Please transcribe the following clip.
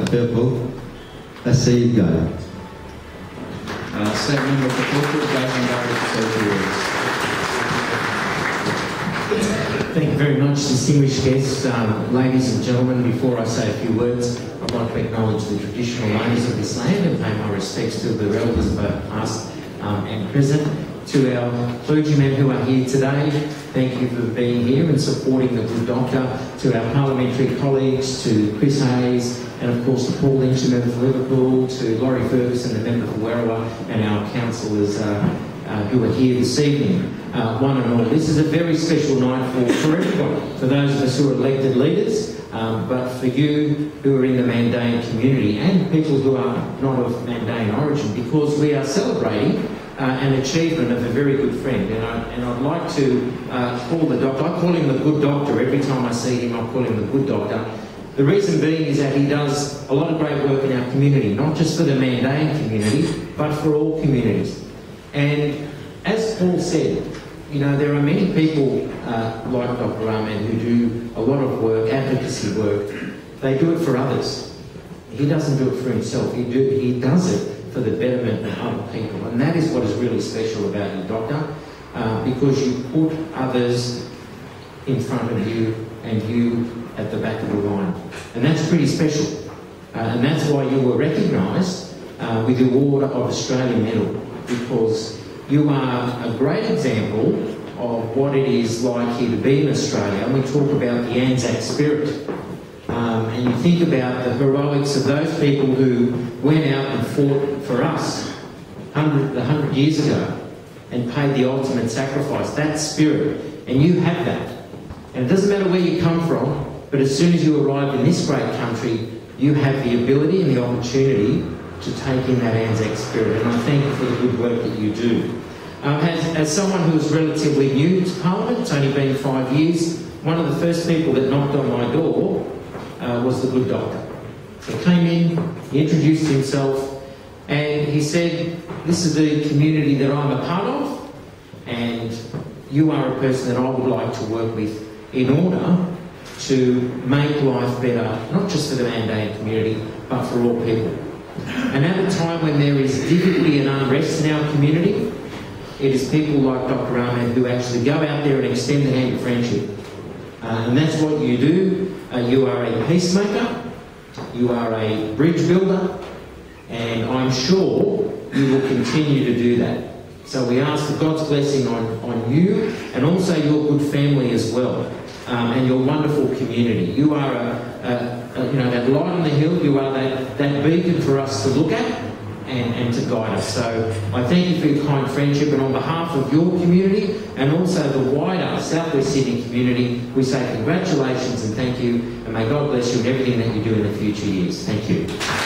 purple, a seed go. State member for Pulpwood, Basingstoke, Thank you very much, distinguished guests, ladies and gentlemen. Before I say a few words, I'd like to acknowledge the traditional owners of this land and pay my respects to the elders both past and present. To our clergymen who are here today, thank you for being here and supporting the Good Doctor. To our parliamentary colleagues, to Chris Hayes, and of course to Paul Lynch, the member for Liverpool, to Laurie Ferguson, the member for Werriwa, and our councillors who are here this evening. One and all, this is a very special night for everyone, for those of us who are elected leaders, but for you who are in the Mandaean community and people who are not of Mandaean origin, because we are celebrating an achievement of a very good friend. And I'd like to call the doctor, I call him the Good Doctor. Every time I see him, I call him the Good Doctor. The reason being is that he does a lot of great work in our community, not just for the Mandaean community, but for all communities. And as Paul said, you know, there are many people like Dr. Ahmed who do a lot of work, advocacy work. They do it for others. He doesn't do it for himself. He does it for the betterment of other people. And that is what is really special about you, Doctor, because you put others in front of you and you at the back of the line. And that's pretty special. And that's why you were recognised with the Order of Australia Medal, because you are a great example of what it is like here to be in Australia. And we talk about the Anzac spirit. And you think about the heroics of those people who went out and fought for us 100 years ago and paid the ultimate sacrifice, that spirit. And you have that. And it doesn't matter where you come from, but as soon as you arrive in this great country, you have the ability and the opportunity to take in that Anzac spirit. And I thank you for the good work that you do. As someone who is relatively new to Parliament, it's only been 5 years, one of the first people that knocked on my door was the Good Doctor. He came in, he introduced himself, and he said, this is the community that I'm a part of, and you are a person that I would like to work with in order to make life better, not just for the Mandaean community, but for all people. And at a time when there is difficulty and unrest in our community, it is people like Dr. Ahmed who actually go out there and extend the hand of friendship. And that's what you do. You are a peacemaker, you are a bridge builder, and I'm sure you will continue to do that. So we ask for God's blessing on you and also your good family as well, and your wonderful community. You are you know, that light on the hill. You are that beacon for us to look at and to guide us. So I thank you for your kind friendship, and on behalf of your community and also the wider South West Sydney community, we say congratulations and thank you, and may God bless you in everything that you do in the future years. Thank you.